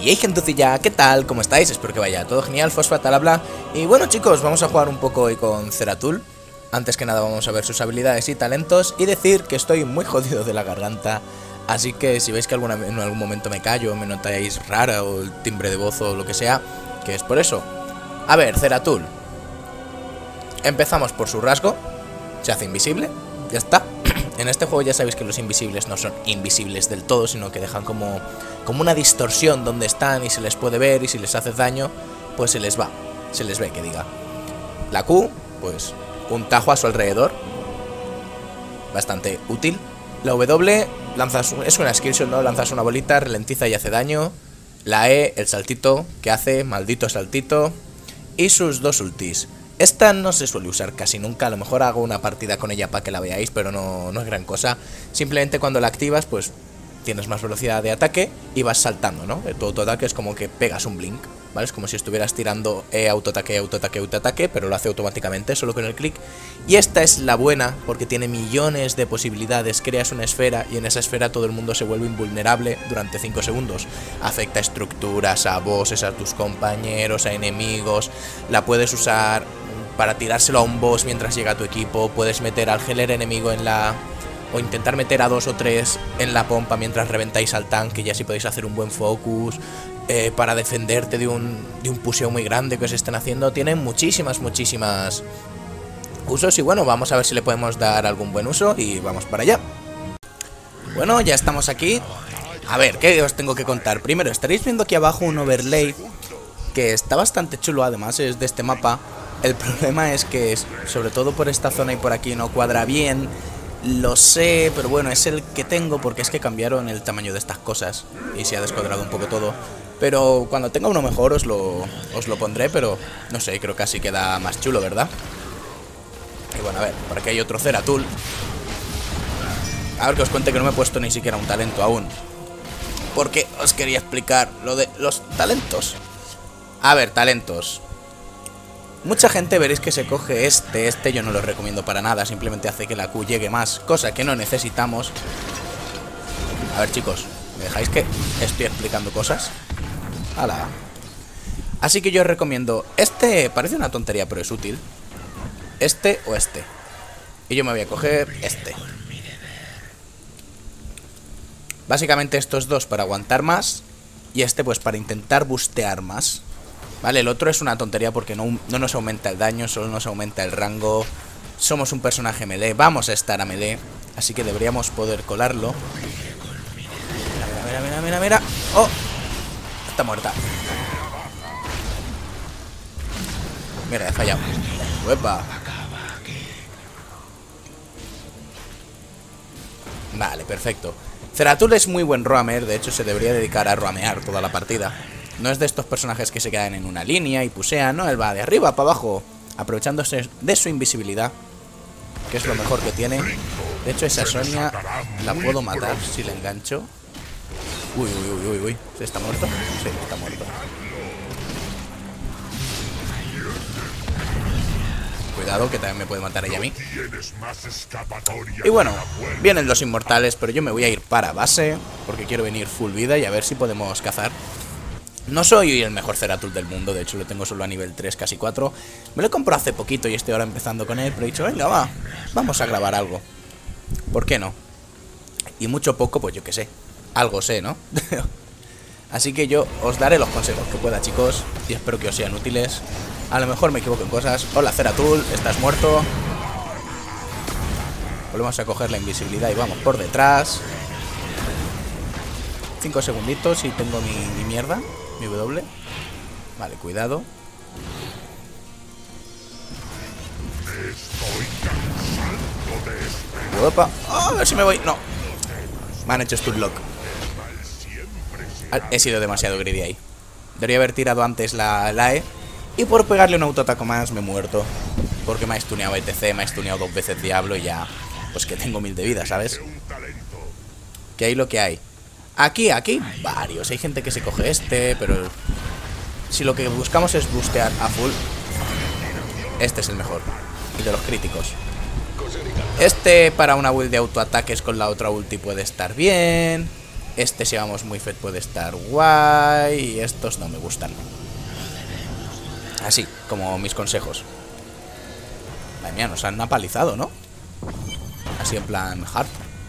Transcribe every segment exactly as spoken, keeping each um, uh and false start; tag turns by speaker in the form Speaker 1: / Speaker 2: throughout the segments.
Speaker 1: Y hey gentecilla, ¿qué tal? ¿Cómo estáis? Espero que vaya todo genial, Fosfat al habla. Y bueno chicos, vamos a jugar un poco hoy con Zeratul. Antes que nada vamos a ver sus habilidades y talentos y decir que estoy muy jodido de la garganta. Así que si veis que alguna, en algún momento me callo, me notáis rara o el timbre de voz o lo que sea, que es por eso. A ver, Zeratul. Empezamos por su rasgo. Se hace invisible, ya está. En este juego ya sabéis que los invisibles no son invisibles del todo, sino que dejan como, como una distorsión donde están y se les puede ver, y si les hace daño, pues se les va, se les ve, que diga. La Q, pues un tajo a su alrededor, bastante útil. La W, lanzas, es una skillshot, ¿no? Lanzas una bolita, ralentiza y hace daño. La E, el saltito que hace, maldito saltito. Y sus dos ultis. Esta no se suele usar casi nunca, a lo mejor hago una partida con ella para que la veáis, pero no, no es gran cosa. Simplemente cuando la activas, pues tienes más velocidad de ataque y vas saltando, ¿no? Tu autoataque es como que pegas un blink, ¿vale? Es como si estuvieras tirando E, autoataque, autoataque, autoataque, pero lo hace automáticamente, solo con el clic. Y esta es la buena, porque tiene millones de posibilidades. Creas una esfera y en esa esfera todo el mundo se vuelve invulnerable durante cinco segundos. Afecta a estructuras, a bosses, a tus compañeros, a enemigos. La puedes usar para tirárselo a un boss mientras llega a tu equipo. Puedes meter al healer enemigo en la... o intentar meter a dos o tres en la pompa mientras reventáis al tanque, y así podéis hacer un buen focus. Eh, para defenderte de un, de un pusheo muy grande que os estén haciendo. Tiene muchísimas, muchísimas usos. Y bueno, vamos a ver si le podemos dar algún buen uso. Y vamos para allá. Bueno, ya estamos aquí. A ver, ¿qué os tengo que contar? Primero, estaréis viendo aquí abajo un overlay que está bastante chulo, además es de este mapa. El problema es que, sobre todo por esta zona y por aquí, no cuadra bien. Lo sé, pero bueno, es el que tengo porque es que cambiaron el tamaño de estas cosas y se ha descuadrado un poco todo. Pero cuando tenga uno mejor os lo, os lo pondré, pero no sé, creo que así queda más chulo, ¿verdad? Y bueno, a ver, por aquí hay otro Zeratul. A ver, que os cuente que no me he puesto ni siquiera un talento aún, porque os quería explicar lo de los talentos. A ver, talentos. Mucha gente veréis que se coge este, este yo no lo recomiendo para nada, simplemente hace que la Q llegue más, cosa que no necesitamos. A ver chicos, ¿me dejáis que estoy explicando cosas? ¡Hala! Así que yo os recomiendo, este parece una tontería pero es útil. Este o este. Y yo me voy a coger este. Básicamente estos dos para aguantar más, y este pues para intentar bustear más. Vale, el otro es una tontería porque no, no nos aumenta el daño, solo nos aumenta el rango. Somos un personaje melee, vamos a estar a melee, así que deberíamos poder colarlo. Mira, mira, mira, mira, mira. ¡Oh! Está muerta. Mira, he fallado. ¡Uepa! Vale, perfecto. Zeratul es muy buen roamer, de hecho se debería dedicar a roamear toda la partida. No es de estos personajes que se quedan en una línea y pusean, no, él va de arriba para abajo, aprovechándose de su invisibilidad, que es lo mejor que tiene. De hecho, esa Sonia la puedo matar si le engancho. Uy, uy, uy, uy, uy. ¿Está muerto? Sí, está muerto. Cuidado, que también me puede matar ella a mí. Y bueno, vienen los inmortales, pero yo me voy a ir para base, porque quiero venir full vida y a ver si podemos cazar. No soy el mejor Zeratul del mundo, de hecho lo tengo solo a nivel tres, casi cuatro. Me lo compré hace poquito y estoy ahora empezando con él, pero he dicho, venga, va, vamos a grabar algo. ¿Por qué no? Y mucho poco, pues yo qué sé, algo sé, ¿no? Así que yo os daré los consejos que pueda, chicos, y espero que os sean útiles. A lo mejor me equivoco en cosas. Hola Zeratul, estás muerto. Volvemos a coger la invisibilidad y vamos por detrás. Cinco segunditos y tengo mi, mi mierda. Mi W. Vale, cuidado. Opa. Oh, a ver si me voy. No. Me han hecho stunlock. He sido demasiado greedy ahí. Debería haber tirado antes la, la E. Y por pegarle un autoataco más me he muerto. Porque me ha stuneado E T C, me ha stuneado dos veces Diablo y ya. Pues que tengo mil de vida, ¿sabes? Que hay lo que hay. Aquí, aquí, varios. Hay gente que se coge este, pero si lo que buscamos es bustear a full, este es el mejor. Y de los críticos. Este para una build de autoataques con la otra ulti puede estar bien. Este, si vamos muy fed, puede estar guay. Y estos no me gustan. Así, como mis consejos. Madre mía, nos han apalizado, ¿no? Así en plan hard.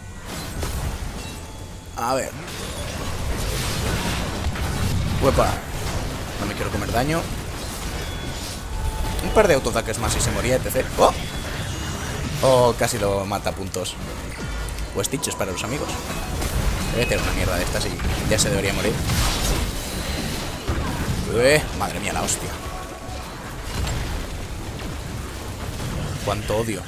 Speaker 1: A ver. Uepa. No me quiero comer daño. Un par de autoataques más y se moría, etcétera. ¡Oh! Oh, casi lo mata a puntos. O Stitches para los amigos. Debe tener una mierda de estas y ya se debería morir. Ué, madre mía, la hostia. Cuánto odio.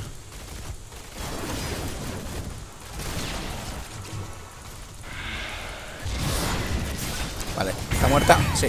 Speaker 1: Vale, ¿está muerta? Sí.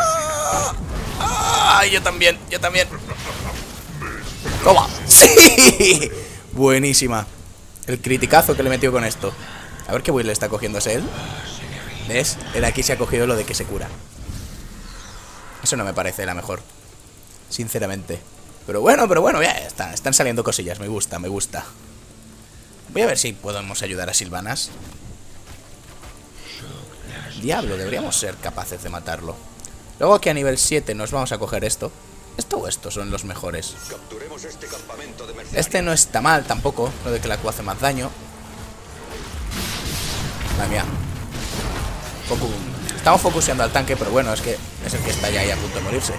Speaker 1: ¡Ah! ¡Ay, yo también! ¡Yo también! ¡Toma! ¡Sí! Buenísima. El criticazo que le metió con esto. A ver qué build le está cogiéndose él. ¿Ves? Él aquí se ha cogido lo de que se cura. Eso no me parece la mejor, sinceramente. Pero bueno, pero bueno, ya está. Están saliendo cosillas, me gusta, me gusta. Voy a ver si podemos ayudar a Sylvanas. Diablo, deberíamos ser capaces de matarlo. Luego que a nivel siete nos vamos a coger esto. Esto o estos son los mejores. Este no está mal tampoco, lo de que la Q hace más daño. Madre mía. Focu... Estamos focuseando al tanque, pero bueno, es que es el que está ya ahí a punto de morirse.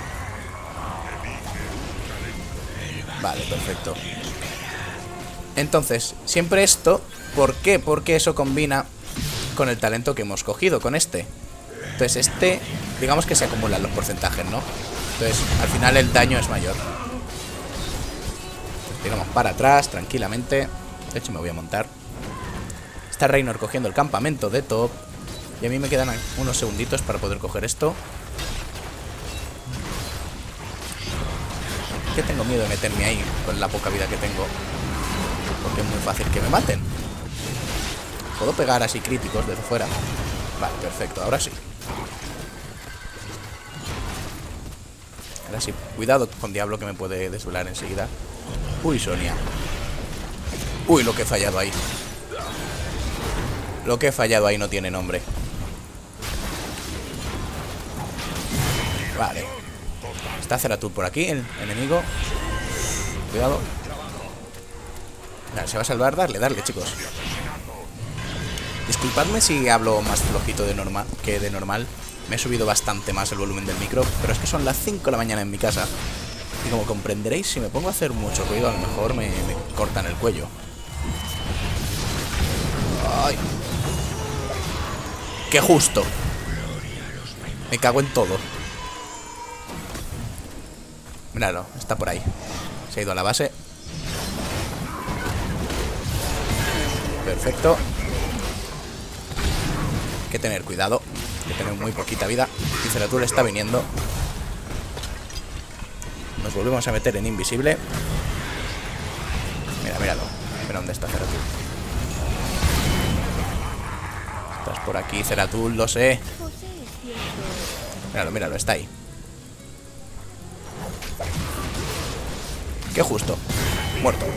Speaker 1: Vale, perfecto. Entonces, siempre esto. ¿Por qué? Porque eso combina con el talento que hemos cogido, con este. Entonces este, digamos que se acumulan los porcentajes, ¿no? Entonces, al final el daño es mayor. Digamos para atrás, tranquilamente. De hecho, me voy a montar. Está Reynor cogiendo el campamento de top. Y a mí me quedan unos segunditos para poder coger esto. Que tengo miedo de meterme ahí con la poca vida que tengo. Porque es muy fácil que me maten. Puedo pegar así críticos desde fuera. Vale, perfecto, ahora sí. Ahora sí, cuidado con Diablo que me puede desvelar enseguida. Uy, Sonia. Uy, lo que he fallado ahí. Lo que he fallado ahí no tiene nombre. Vale. Está Zeratul por aquí, el enemigo. Cuidado. Vale, se va a salvar. Darle, darle, chicos. Disculpadme si hablo más flojito de normal que de normal. Me he subido bastante más el volumen del micro, pero es que son las cinco de la mañana en mi casa. Y como comprenderéis, si me pongo a hacer mucho ruido, a lo mejor me, me cortan el cuello. ¡Ay! ¡Qué justo! Me cago en todo. Míralo, está por ahí. Se ha ido a la base. Perfecto. Hay que tener cuidado. Hay que tener muy poquita vida. Y Zeratul está viniendo. Nos volvemos a meter en invisible. Mira, míralo. Mira dónde está Zeratul. Estás por aquí, Zeratul, lo sé. Míralo, míralo, está ahí. Qué justo. Muerto.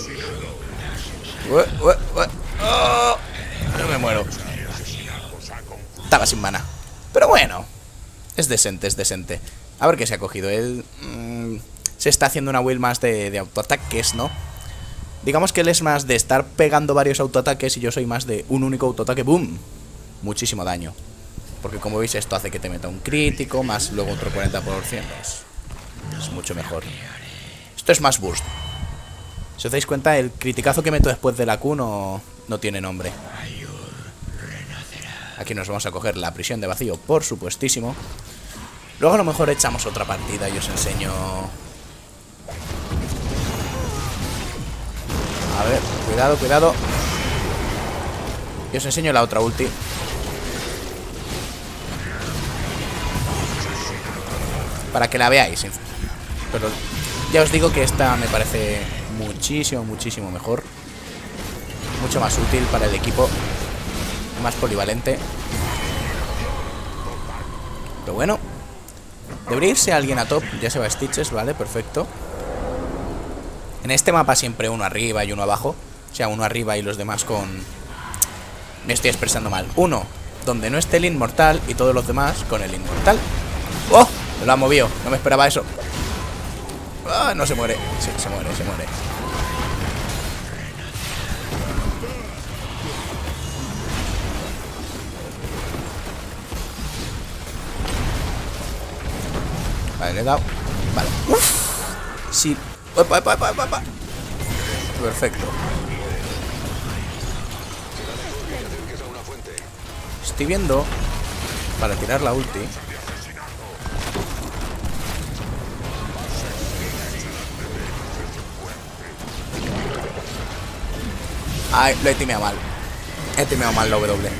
Speaker 1: Ué, ué, ué. Oh, no me muero. Estaba sin mana. Pero bueno. Es decente, es decente. A ver qué se ha cogido. Él mmm, se está haciendo una build más de, de autoataques, ¿no? Digamos que él es más de estar pegando varios autoataques y yo soy más de un único autoataque. ¡Boom! Muchísimo daño. Porque como veis esto hace que te meta un crítico, más luego otro cuarenta por ciento. Es, es mucho mejor. Esto es más burst. Si os dais cuenta, el criticazo que meto después de la Q no, no tiene nombre. Aquí nos vamos a coger la prisión de vacío, por supuestísimo. Luego a lo mejor echamos otra partida y os enseño... A ver, cuidado, cuidado. Y os enseño la otra ulti. Para que la veáis. Pero ya os digo que esta me parece muchísimo, muchísimo mejor. Mucho más útil para el equipo. Más polivalente. Pero bueno. Debería irse alguien a top. Ya se va a Stitches, vale, perfecto. En este mapa siempre uno arriba y uno abajo. O sea, uno arriba y los demás con... Me estoy expresando mal. Uno donde no esté el inmortal y todos los demás con el inmortal. ¡Oh! Me lo ha movido. No me esperaba eso. Ah, no se muere. Sí, se muere, se muere. Vale, le he dado. Vale. Uf. Sí. Opa, opa, opa, opa. Perfecto. Estoy viendo para tirar la ulti. Ay, lo he timeado mal. He timeado mal la W.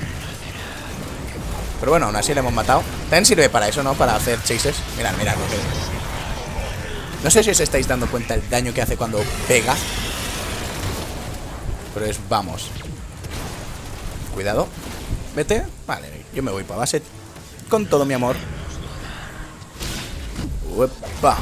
Speaker 1: Pero bueno, aún así le hemos matado. También sirve para eso, ¿no? Para hacer chases. Mirad, mirad. No sé si os estáis dando cuenta del daño que hace cuando pega. Pero es, vamos. Cuidado. Vete. Vale, yo me voy para base con todo mi amor. Uepa.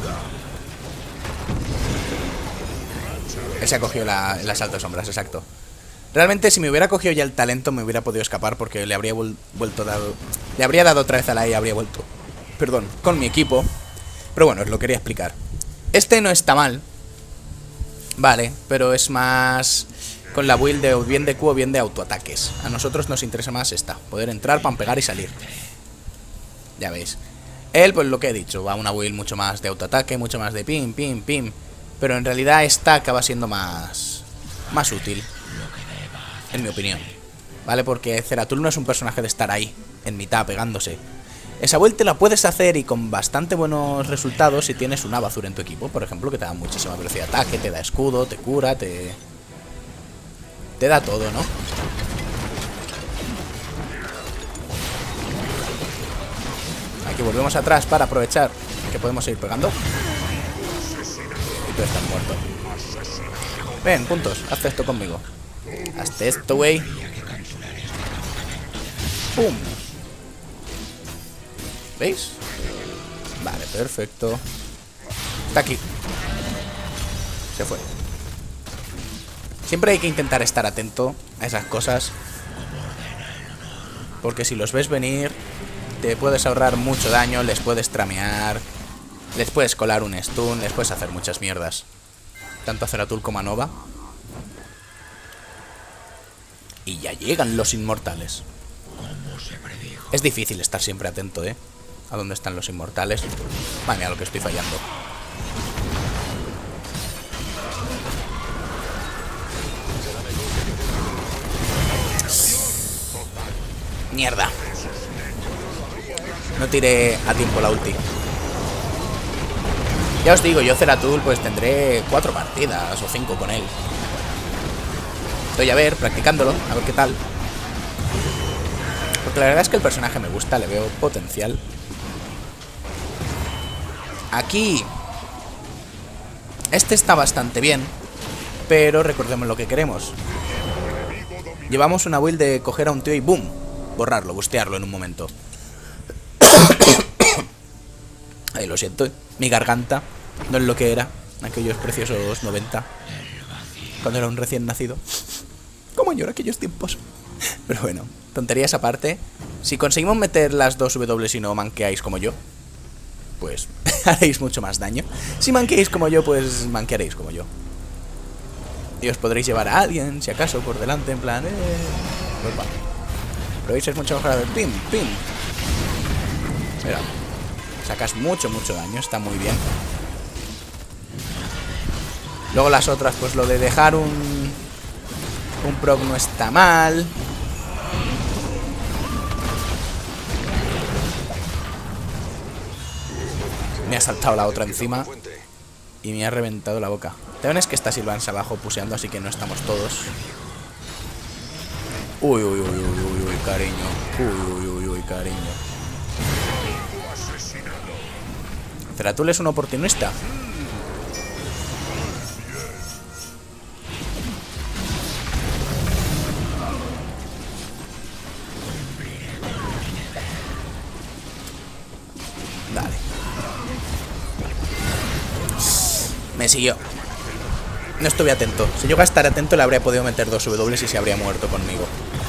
Speaker 1: Ese ha cogido la, el asalto de sombras, exacto. Realmente si me hubiera cogido ya el talento me hubiera podido escapar porque le habría vuel vuelto dado. Le habría dado otra vez a la E y habría vuelto. Perdón, con mi equipo. Pero bueno, os lo quería explicar. Este no está mal. Vale, pero es más con la build de bien de Q o bien de autoataques. A nosotros nos interesa más esta. Poder entrar, pan, pegar y salir. Ya veis. Él, pues lo que he dicho, va a una build mucho más de autoataque, mucho más de pim, pim, pim. Pero en realidad esta acaba siendo más más útil, en mi opinión. ¿Vale? Porque Zeratul no es un personaje de estar ahí, en mitad, pegándose. Esa vuelta la puedes hacer y con bastante buenos resultados si tienes un Abazur en tu equipo, por ejemplo, que te da muchísima velocidad de ataque, te da escudo, te cura, te... Te da todo, ¿no? Aquí volvemos atrás para aprovechar que podemos seguir pegando. Y tú estás muerto. Ven, puntos, hazte esto conmigo. Hazte esto, güey. ¡Pum! ¿Veis? Vale, perfecto. Está aquí. Se fue. Siempre hay que intentar estar atento a esas cosas, porque si los ves venir te puedes ahorrar mucho daño, les puedes tramear, les puedes colar un stun, les puedes hacer muchas mierdas. Tanto a Zeratul como a Nova. Y ya llegan los inmortales. Es difícil estar siempre atento, ¿eh? A dónde están los inmortales. Madre mía, lo que estoy fallando. Mierda. No tiré a tiempo la ulti. Ya os digo, yo Zeratul pues tendré cuatro partidas o cinco con él. Estoy a ver, practicándolo, a ver qué tal. Porque la verdad es que el personaje me gusta, le veo potencial. Aquí este está bastante bien, pero recordemos lo que queremos. Llevamos una build de coger a un tío y boom, borrarlo, bustearlo en un momento. Ay, lo siento, mi garganta no es lo que era en aquellos preciosos noventa, cuando era un recién nacido. ¿Cómo lloro aquellos tiempos? Pero bueno, tonterías aparte. Si conseguimos meter las dos W y no manqueáis como yo, pues haréis mucho más daño. Si manqueáis como yo, pues manquearéis como yo. Y os podréis llevar a alguien, si acaso, por delante, en plan... Eh... Opa. Pero veis, es mucho mejor. Pim, pim. Mira. Sacas mucho, mucho daño. Está muy bien. Luego las otras, pues lo de dejar un... Un proc no está mal. Me ha saltado la otra encima y me ha reventado la boca. También es que está Sylvans abajo puseando, así que no estamos todos. Uy, uy, uy, uy, uy, uy, cariño. Uy, uy, uy, uy, cariño. Zeratul es un oportunista. Dale. Me siguió. No estuve atento. Si yo a estar atento le habría podido meter dos W y se habría muerto conmigo.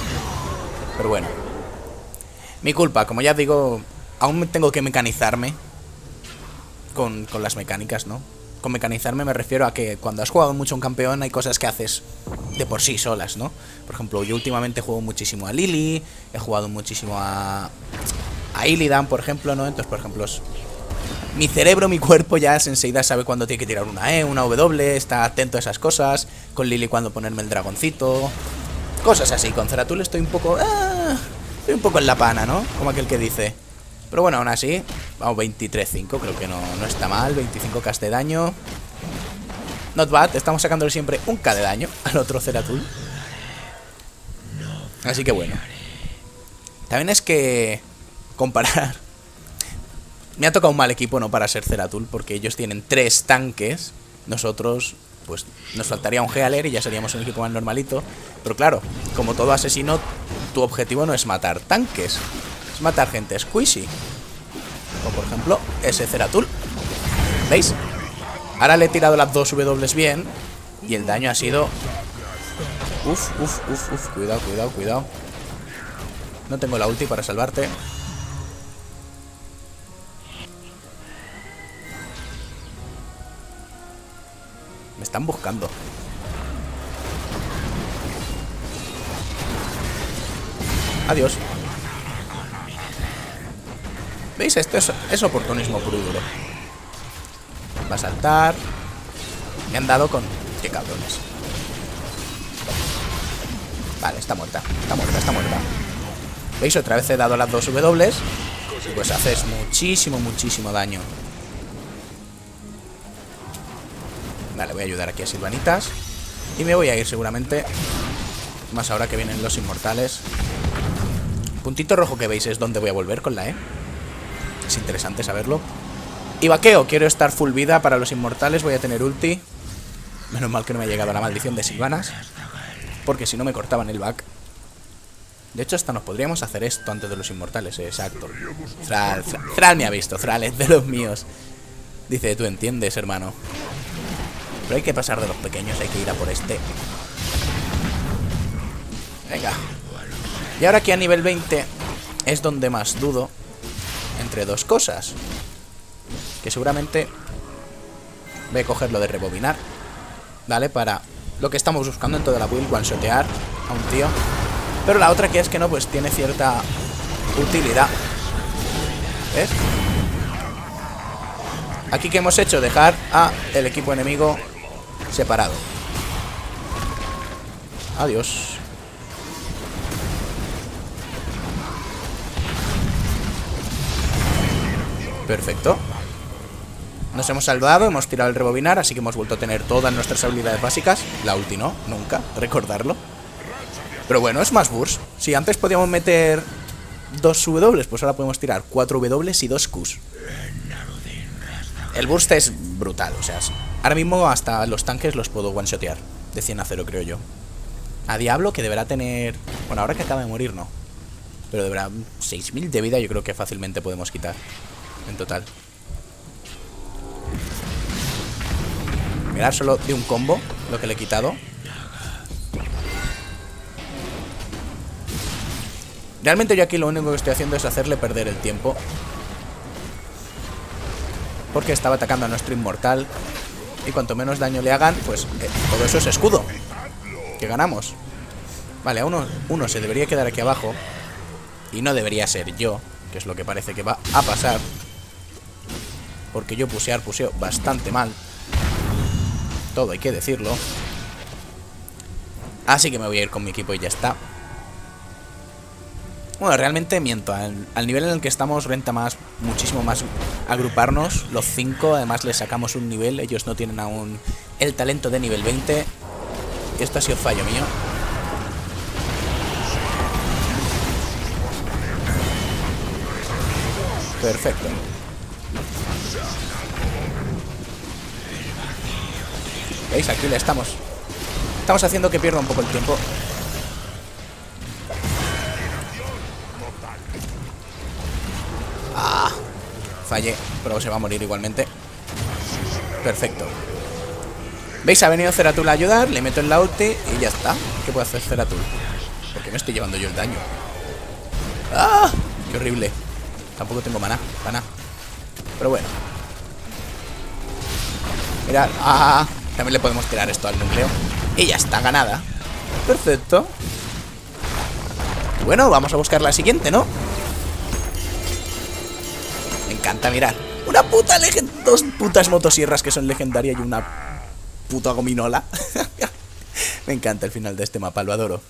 Speaker 1: Pero bueno. Mi culpa, como ya digo, aún tengo que mecanizarme con, con las mecánicas, ¿no? Con mecanizarme me refiero a que cuando has jugado mucho un campeón hay cosas que haces de por sí solas, ¿no? Por ejemplo, yo últimamente juego muchísimo a Lily, he jugado muchísimo a... a Illidan, por ejemplo, ¿no? Entonces, por ejemplo, es... mi cerebro, mi cuerpo ya enseguida sabe cuándo tiene que tirar una E, una W, está atento a esas cosas. Con Lily cuando ponerme el dragoncito. Cosas así. Con Zeratul estoy un poco... Ah, estoy un poco en la pana, ¿no? Como aquel que dice. Pero bueno, aún así, vamos, veintitrés cinco, creo que no, no está mal. veinticinco K de daño. Not bad, estamos sacándole siempre un K de daño al otro Zeratul. Así que bueno. También es que comparar... Me ha tocado un mal equipo, no para ser Zeratul, porque ellos tienen tres tanques. Nosotros, pues, nos faltaría un Healer y ya seríamos un equipo más normalito. Pero claro, como todo asesino, tu objetivo no es matar tanques, es matar gente squishy. Como por ejemplo, ese Zeratul. ¿Veis? Ahora le he tirado las dos W bien y el daño ha sido... Uf, uf, uf, uf, cuidado, cuidado, cuidado. No tengo la ulti para salvarte. Me están buscando. Adiós. ¿Veis? Esto es, es oportunismo puro y duro. Va a saltar. Me han dado con... ¡Qué cabrones! Vale, está muerta. Está muerta, está muerta. ¿Veis? Otra vez he dado las dos W. Y pues haces muchísimo, muchísimo daño. Vale, voy a ayudar aquí a Silvanitas. Y me voy a ir seguramente. Más ahora que vienen los inmortales. Puntito rojo que veis es donde voy a volver con la E. Es interesante saberlo. Y vaqueo, quiero estar full vida para los inmortales. Voy a tener ulti. Menos mal que no me ha llegado la maldición de Silvanas, porque si no me cortaban el back. De hecho hasta nos podríamos hacer esto antes de los inmortales, eh, exacto. Thrall, Thrall me ha visto, Thrall es de los míos. Dice, tú entiendes, hermano. Pero hay que pasar de los pequeños, hay que ir a por este. Venga. Y ahora que a nivel veinte es donde más dudo entre dos cosas. Que seguramente voy a coger lo de rebobinar, ¿vale? Para lo que estamos buscando en toda la build, one-shotear a un tío. Pero la otra que es que no, pues tiene cierta utilidad. ¿Ves? Aquí que hemos hecho, dejar a el equipo enemigo separado. Adiós. Perfecto. Nos hemos salvado, hemos tirado el rebobinar, así que hemos vuelto a tener todas nuestras habilidades básicas. La ulti no, nunca, recordarlo. Pero bueno, es más burst. Si antes podíamos meter dos W, pues ahora podemos tirar cuatro W y dos Qs. El burst es brutal, o sea, ahora mismo hasta los tanques los puedo one-shotear de cien a cero, creo yo. A Diablo, que deberá tener... Bueno, ahora que acaba de morir, no. Pero deberá seis mil de vida, yo creo que fácilmente podemos quitar en total. Mirad, solo de un combo lo que le he quitado. Realmente yo aquí lo único que estoy haciendo es hacerle perder el tiempo, porque estaba atacando a nuestro inmortal. Y cuanto menos daño le hagan, pues eh, todo eso es escudo. Que ganamos. Vale, uno, uno se debería quedar aquí abajo. Y no debería ser yo, que es lo que parece que va a pasar, porque yo pusear puseo bastante mal. Todo hay que decirlo. Así que me voy a ir con mi equipo y ya está. Bueno, realmente miento. Al, al nivel en el que estamos renta más, muchísimo más agruparnos. Los cinco, además les sacamos un nivel. Ellos no tienen aún el talento de nivel veinte. Esto ha sido fallo mío. Perfecto. ¿Veis? Aquí le estamos. Estamos haciendo que pierda un poco el tiempo. Ah, fallé, pero se va a morir igualmente. Perfecto. ¿Veis? Ha venido Zeratul a ayudar. Le meto en la ulti y ya está. ¿Qué puede hacer Zeratul? Porque me estoy llevando yo el daño. ¡Ah! ¡Qué horrible! Tampoco tengo maná, maná. Pero bueno. Mirad. ¡Ah! También le podemos tirar esto al núcleo. Y ya está, ganada. Perfecto. Bueno, vamos a buscar la siguiente, ¿no? Me encanta, mirar. Una puta legend... Dos putas motosierras que son legendarias y una puta gominola. Me encanta el final de este mapa, lo adoro.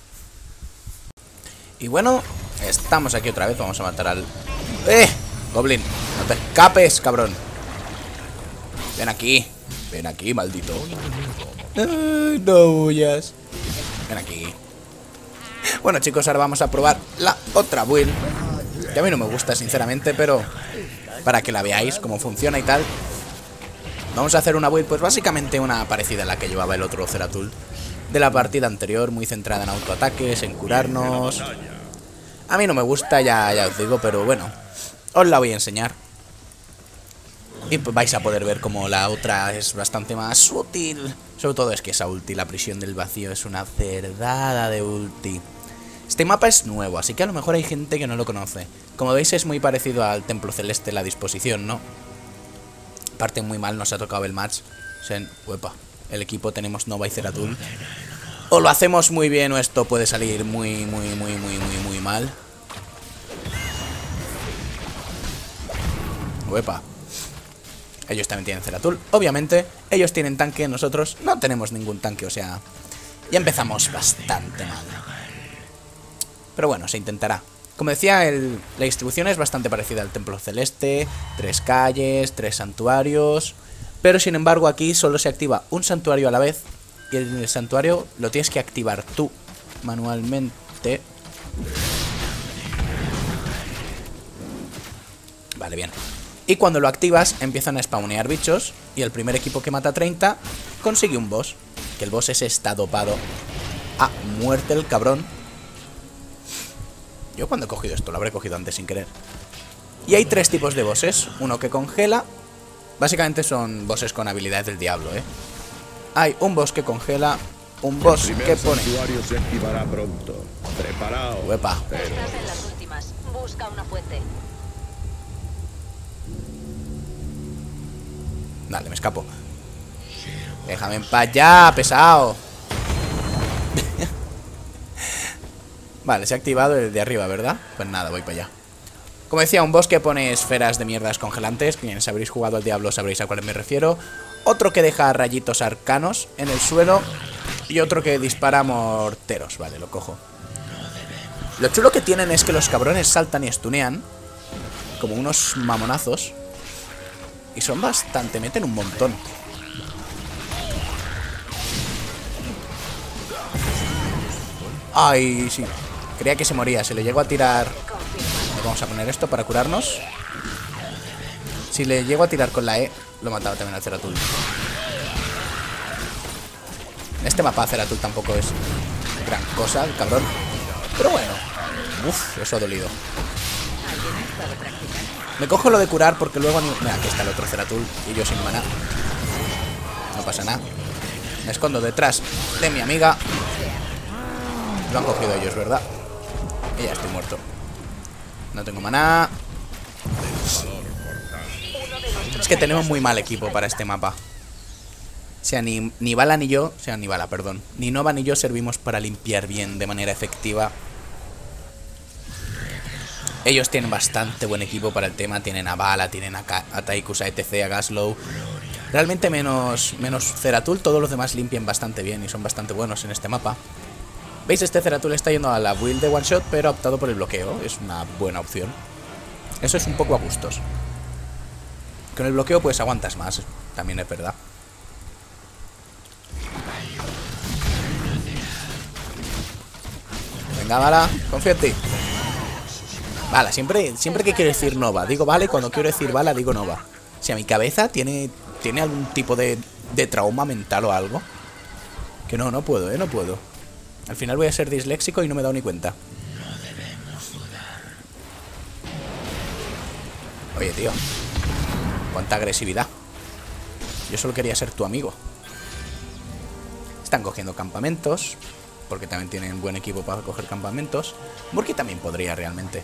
Speaker 1: Y bueno, estamos aquí otra vez. Vamos a matar al... ¡Eh! Goblin, no te escapes, cabrón. Ven aquí. Ven aquí, maldito. Ay, no huyas. Ven aquí. Bueno, chicos, ahora vamos a probar la otra build. Que a mí no me gusta, sinceramente, pero para que la veáis cómo funciona y tal. Vamos a hacer una build, pues básicamente una parecida a la que llevaba el otro Zeratul de la partida anterior, muy centrada en autoataques, en curarnos. A mí no me gusta, ya, ya os digo, pero bueno, os la voy a enseñar. Y pues vais a poder ver cómo la otra es bastante más útil. Sobre todo es que esa ulti, la prisión del vacío, es una cerdada de ulti. Este mapa es nuevo, así que a lo mejor hay gente que no lo conoce. Como veis es muy parecido al Templo Celeste la disposición, ¿no? Parte muy mal, nos ha tocado el match. O sea, uepa, el equipo tenemos Nova y Zeratul. O lo hacemos muy bien o esto puede salir muy, muy, muy, muy, muy, muy mal. Uepa. Ellos también tienen Zeratul. Obviamente, ellos tienen tanque, nosotros no tenemos ningún tanque, o sea, ya empezamos bastante mal. Pero bueno, se intentará. Como decía, el, la distribución es bastante parecida al Templo Celeste. Tres calles, tres santuarios. Pero sin embargo aquí solo se activa un santuario a la vez. Y el santuario lo tienes que activar tú manualmente. Vale, bien. Y cuando lo activas empiezan a spawnear bichos. Y el primer equipo que mata treinta consigue un boss. Que el boss ese está dopado a muerte, el cabrón. Yo cuando he cogido esto, lo habré cogido antes sin querer. Y hay tres tipos de bosses. Uno que congela. Básicamente son bosses con habilidades del diablo, ¿eh? Hay un boss que congela. Un boss que pone...
Speaker 2: se activará pronto. Preparado.
Speaker 1: Uepa.
Speaker 3: Estás en las últimas. Busca una fuente.
Speaker 1: Dale, me escapo. Déjame en paz ya, pesado. Vale, se ha activado el de arriba, ¿verdad? Pues nada, voy para allá. Como decía, un boss que pone esferas de mierdas congelantes. Quienes habréis jugado al diablo sabréis a cuáles me refiero. Otro que deja rayitos arcanos en el suelo. Y otro que dispara morteros. Vale, lo cojo. Lo chulo que tienen es que los cabrones saltan y stunean como unos mamonazos. Y son bastante, meten un montón. Ay, sí. Creía que se moría, se le llegó a tirar. Vamos a poner esto para curarnos. Si le llego a tirar con la E, lo mataba también al Zeratul. En este mapa Zeratul tampoco es gran cosa, el cabrón. Pero bueno. Uf, eso ha dolido. Me cojo lo de curar porque luego... Ni... Mira, aquí está el otro Zeratul y yo sin maná. No pasa nada. Me escondo detrás de mi amiga. Lo han cogido ellos, ¿verdad? Y ya estoy muerto. No tengo maná. Es que tenemos muy mal equipo para este mapa. O sea, ni, ni Bala ni yo... O sea, ni Bala, perdón. Ni Nova ni yo servimos para limpiar bien de manera efectiva. Ellos tienen bastante buen equipo para el tema. Tienen a Bala, tienen a, a Tychus, a etc, a Gaslow. Realmente menos, menos Zeratul, todos los demás limpian bastante bien y son bastante buenos en este mapa. ¿Veis? Este Zeratul está yendo a la build de one shot, pero ha optado por el bloqueo. Es una buena opción. Eso es un poco a gustos. Con el bloqueo pues aguantas más, también es verdad. Venga, Bala, confío en ti. Bala, siempre, siempre que quiero decir Nova digo Bala, y cuando quiero decir Bala digo Nova. O sea, mi cabeza tiene, tiene algún tipo de, de trauma mental o algo. Que no, no puedo, eh, no puedo. Al final voy a ser disléxico y no me he dado ni cuenta. Oye, tío, cuánta agresividad. Yo solo quería ser tu amigo. Están cogiendo campamentos. porque también tienen buen equipo para coger campamentos. Murky también podría realmente.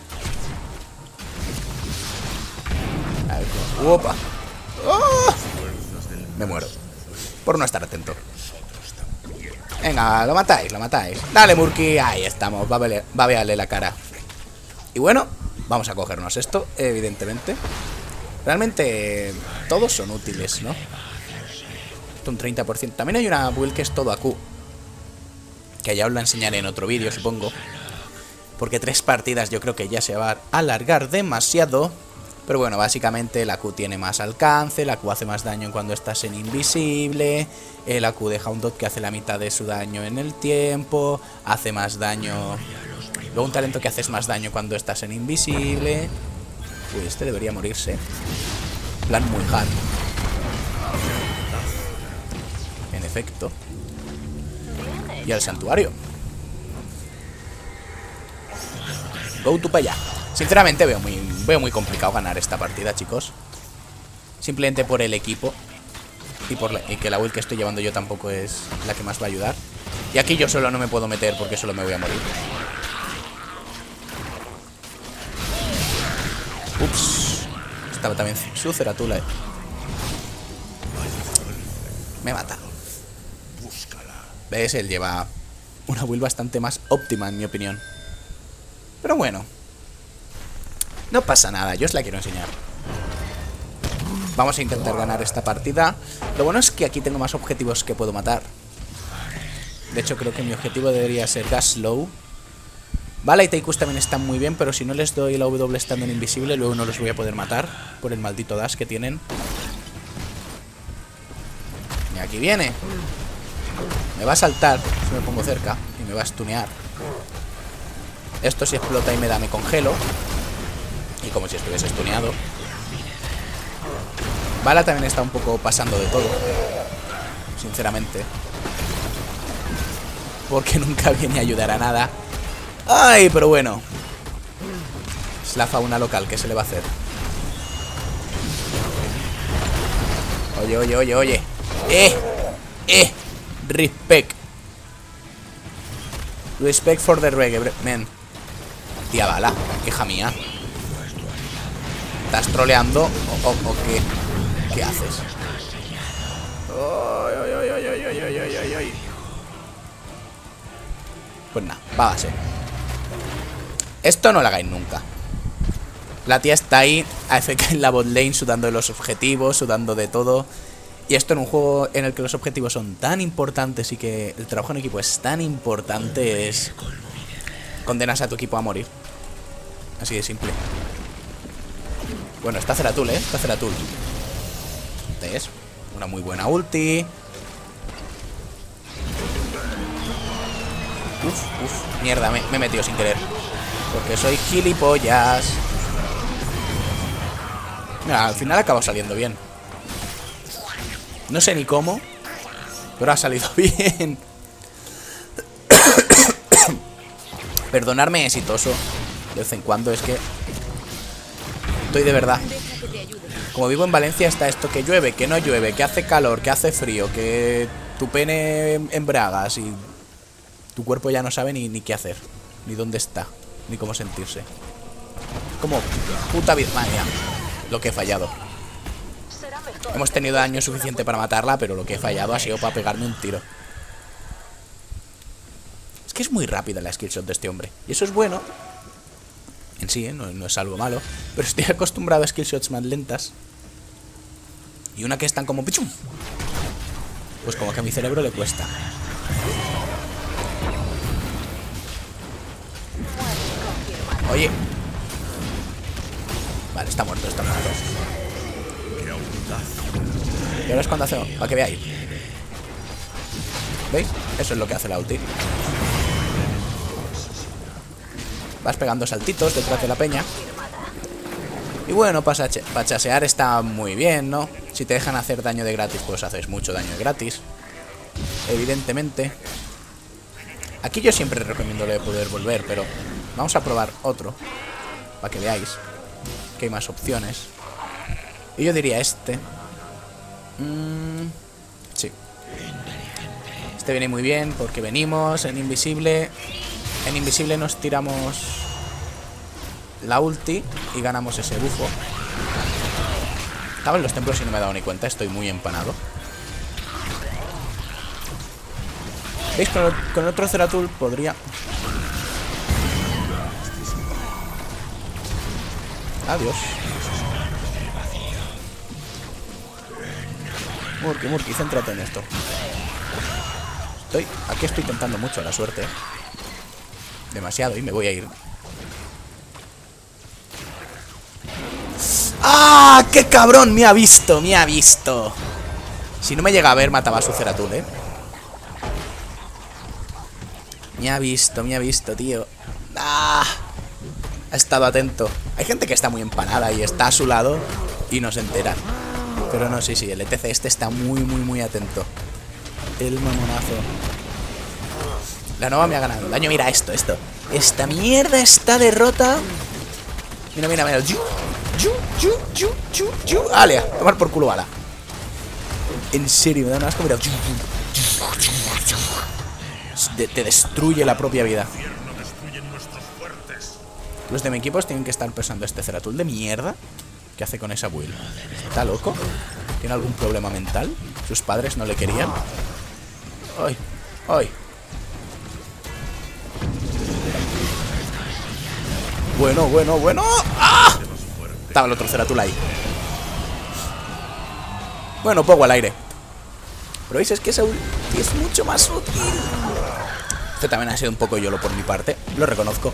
Speaker 1: A ver, ¡opa! ¡Oh! Me muero por no estar atento. Venga, lo matáis, lo matáis. Dale, Murky, ahí estamos, va a verle, va a verle la cara. Y bueno, vamos a cogernos esto, evidentemente. Realmente todos son útiles, ¿no? Un treinta por ciento. También hay una build que es todo A Q, que ya os la enseñaré en otro vídeo, supongo. Porque tres partidas yo creo que ya se va a alargar demasiado. Pero bueno, básicamente la Q tiene más alcance, la Q hace más daño cuando estás en invisible, el A Q deja un dot que hace la mitad de su daño en el tiempo, hace más daño... Luego un talento que haces más daño cuando estás en invisible. Uy, este debería morirse. Plan muy hard. En efecto. Y al santuario. Go to para allá. Sinceramente veo muy, veo muy complicado ganar esta partida, chicos. Simplemente por el equipo. Y por la, y que la build que estoy llevando yo tampoco es la que más va a ayudar. Y aquí yo solo no me puedo meter porque solo me voy a morir. Ups. Estaba también su Ceratula. Me mata. ¿Ves? Él lleva una build bastante más óptima, en mi opinión. Pero bueno, no pasa nada, yo os la quiero enseñar. Vamos a intentar ganar esta partida. Lo bueno es que aquí tengo más objetivos que puedo matar. De hecho, creo que mi objetivo debería ser Gaslow. Bala y Taikus también están muy bien, pero si no les doy la W estando en invisible, luego no los voy a poder matar por el maldito dash que tienen. Y aquí viene. Me va a saltar si me pongo cerca y me va a stunear. Esto si explota y me da, me congelo. Y como si estuviese stuneado. Bala también está un poco pasando de todo, sinceramente, porque nunca viene a ayudar a nada. Ay, pero bueno, es la fauna local, ¿qué se le va a hacer? Oye, oye, oye, oye. Eh, eh Respect. Respect for the reggae, man. Tía Bala, queja mía. ¿Estás troleando o, o, o qué? ¿Qué haces? Ay, ay, ay, ay, ay, ay, ay, ay, ay. Pues nada, va a ser. Esto no lo hagáis nunca. La tía está ahí A F K en la bot lane, sudando de los objetivos, sudando de todo. Y esto en un juego en el que los objetivos son tan importantes y que el trabajo en equipo es tan importante, es... condenas a tu equipo a morir. Así de simple. Bueno, está Zeratul, ¿eh? Está Zeratul. ¿Ves? Una muy buena ulti. Uf, uf. Mierda, me, me he metido sin querer. Porque soy gilipollas. Mira, al final acabo saliendo bien. No sé ni cómo, pero ha salido bien. Perdonarme exitoso de vez en cuando, es que estoy de verdad. Como vivo en Valencia está esto que llueve, que no llueve, que hace calor, que hace frío, que tu pene embragas y tu cuerpo ya no sabe ni, ni qué hacer, ni dónde está, ni cómo sentirse. Como puta vida, madre mía, lo que he fallado. Hemos tenido daño suficiente para matarla, pero lo que he fallado ha sido para pegarme un tiro. Es que es muy rápida la skillshot de este hombre, y eso es bueno en sí, ¿eh? no, no es algo malo, pero estoy acostumbrado a skillshots más lentas. Y una que están como pichum, pues como que a mi cerebro le cuesta. Oye. Vale, está muerto, está muerto. Y ahora es cuando hace... para que veáis. ¿Veis? Eso es lo que hace la ulti. Vas pegando saltitos detrás de la peña. Y bueno, para chasear está muy bien, ¿no? Si te dejan hacer daño de gratis, pues haces mucho daño de gratis, evidentemente. Aquí yo siempre recomiendo lo de poder volver, pero vamos a probar otro, para que veáis que hay más opciones. Y yo diría este. mm, Sí. Este viene muy bien porque venimos en invisible. En invisible nos tiramos la ulti y ganamos ese bufo. Estaba en los templos y no me he dado ni cuenta. Estoy muy empanado. ¿Veis? Con, con otro Zeratul podría... Adiós. Murky, Murky, céntrate en esto. Estoy... Aquí estoy tentando mucho la suerte. Demasiado y me voy a ir. ¡Ah! ¡Qué cabrón! Me ha visto, me ha visto. Si no me llega a ver, mataba a su Zeratul, ¿eh? Me ha visto, me ha visto, tío. ¡Ah! Ha estado atento. Hay gente que está muy empanada y está a su lado y no se enteran. Pero no, sí, sí, el E T C este está muy, muy, muy atento. El mamonazo. La Nova me ha ganado. Daño, mira esto, esto. Esta mierda está derrota. Mira, mira, mira. Yu, yu, yu, yu, yu, yu. ¡Ale! A tomar por culo, ala. En serio, me da un asco, mira. Te, te destruye la propia vida. Los de mi equipo tienen que estar pensando, este Zeratul de mierda, ¿qué hace con esa build? ¿Está loco? ¿Tiene algún problema mental? ¿Sus padres no le querían? ¡Ay! ¡Ay! Bueno, bueno, bueno. ¡Ah! Estaba el otro Zeratul ahí. Bueno, pongo al aire. Pero veis, es que esa ulti es mucho más útil. Esto también ha sido un poco YOLO por mi parte, lo reconozco.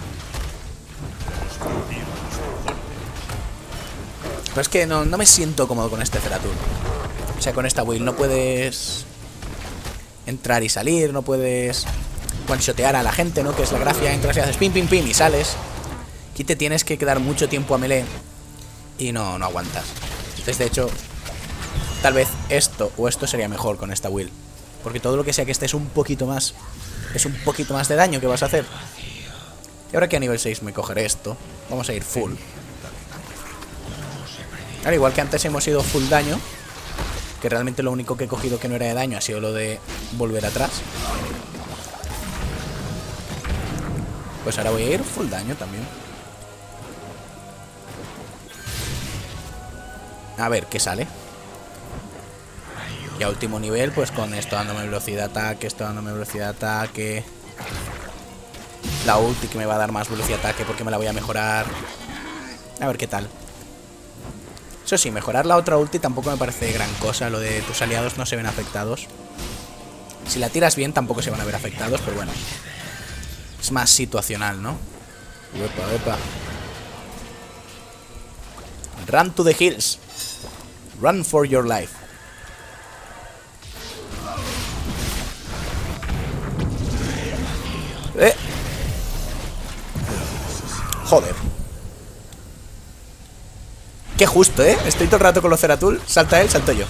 Speaker 1: Pero es que no, no me siento cómodo con este Zeratul. O sea, con esta build no puedes entrar y salir, no puedes one-shotear a la gente, ¿no? Que es la gracia, entras y haces pim, pim, pim y sales. Aquí te tienes que quedar mucho tiempo a melee y no, no aguantas. Entonces, de hecho, tal vez esto o esto sería mejor con esta build. Porque todo lo que sea que estés un poquito más, es un poquito más de daño que vas a hacer. Y ahora que a nivel seis me cogeré esto, vamos a ir full. Al igual que antes hemos ido full daño, que realmente lo único que he cogido que no era de daño ha sido lo de volver atrás. Pues ahora voy a ir full daño también. A ver qué sale. Y a último nivel, pues con esto dándome velocidad de ataque, esto dándome velocidad de ataque. La ulti que me va a dar más velocidad de ataque porque me la voy a mejorar. A ver qué tal. Eso sí, mejorar la otra ulti tampoco me parece gran cosa. Lo de tus aliados no se ven afectados. Si la tiras bien tampoco se van a ver afectados, pero bueno. Es más situacional, ¿no? Epa, epa. Run to the hills. Run for your life. Eh. Joder. Qué justo, ¿eh? Estoy todo el rato con los Zeratul. Salta él, salto yo.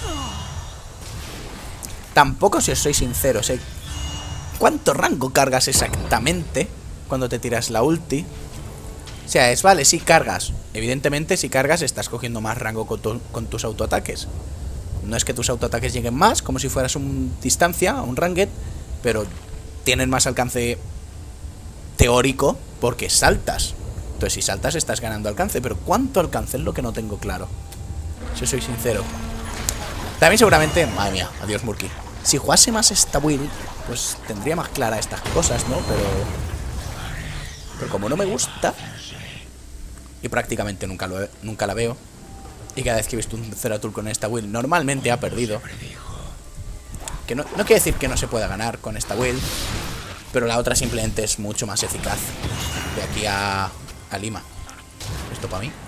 Speaker 1: Tampoco, si os soy sinceros, ¿eh? ¿Cuánto rango cargas exactamente cuando te tiras la ulti? O sea, es vale, si cargas. Evidentemente, si cargas, estás cogiendo más rango con, tu, con tus autoataques. No es que tus autoataques lleguen más, como si fueras un distancia, un ranged, pero tienen más alcance teórico porque saltas. Entonces, si saltas, estás ganando alcance. Pero ¿cuánto alcance? Es lo que no tengo claro. Si soy sincero. También seguramente... Madre mía, adiós Murky. Si jugase más esta build, pues tendría más clara estas cosas, ¿no? Pero... Pero como no me gusta... Y prácticamente nunca, lo, nunca la veo. Y cada vez que he visto un Zeratul con esta build, normalmente ha perdido. Que no, no quiere decir que no se pueda ganar con esta build, pero la otra simplemente es mucho más eficaz. De aquí a... a Lima. Esto para mí.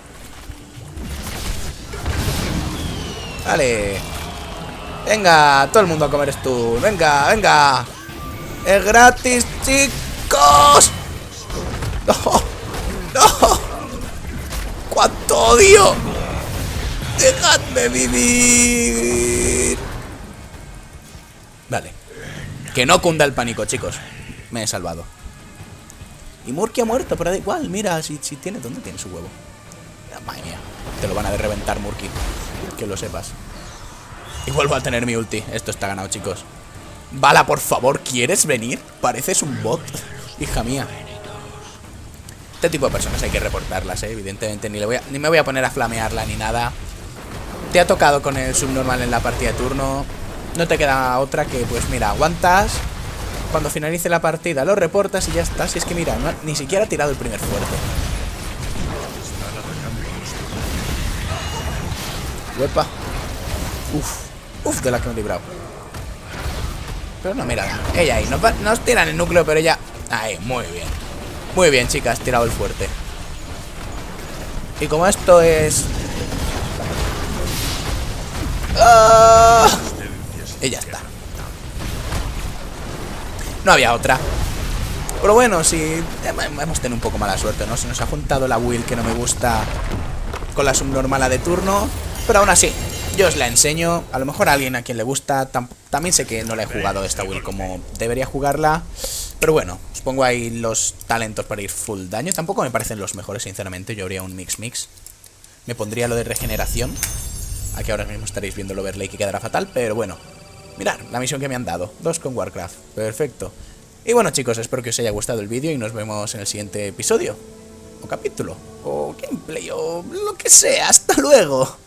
Speaker 1: Vale. Venga, todo el mundo a comer esto. Venga, venga. Es gratis, chicos. No, no. ¡Cuánto odio! ¡Dejadme vivir! Vale. Que no cunda el pánico, chicos. Me he salvado. Y Murky ha muerto, pero da igual. Mira, si, si tiene... ¿Dónde tiene su huevo? Madre mía. Te lo van a reventar, Murky. Que lo sepas. Y vuelvo a tener mi ulti. Esto está ganado, chicos. Bala, por favor, ¿quieres venir? Pareces un bot, hija mía. Este tipo de personas hay que reportarlas, ¿eh? Evidentemente ni, le voy a, ni me voy a poner a flamearla ni nada. Te ha tocado con el subnormal en la partida de turno. No te queda otra que, pues mira, aguantas. Cuando finalice la partida lo reportas y ya está. Si es que mira, no, ni siquiera ha tirado el primer fuerte. Uepa. Uf, uf, de la que me he librado. Pero no, mira, ella ahí, nos, nos tiran el núcleo, pero ella... Ahí, muy bien. Muy bien, chicas, tirado el fuerte. Y como esto es... ¡Oh! Y ya está. No había otra. Pero bueno, sí, hemos tenido un poco mala suerte, ¿no? Se nos ha juntado la Will que no me gusta con la subnormala de turno. Pero aún así, yo os la enseño. A lo mejor a alguien a quien le gusta. Tam También sé que no la he jugado esta Will como debería jugarla. Pero bueno, os pongo ahí los talentos para ir full daño. Tampoco me parecen los mejores, sinceramente. Yo haría un mix mix. Me pondría lo de regeneración. Aquí ahora mismo estaréis viendo el overlay que quedará fatal. Pero bueno, mirad la misión que me han dado. Dos con Warcraft. Perfecto. Y bueno, chicos, espero que os haya gustado el vídeo. Y nos vemos en el siguiente episodio. O capítulo. O gameplay. O lo que sea. Hasta luego.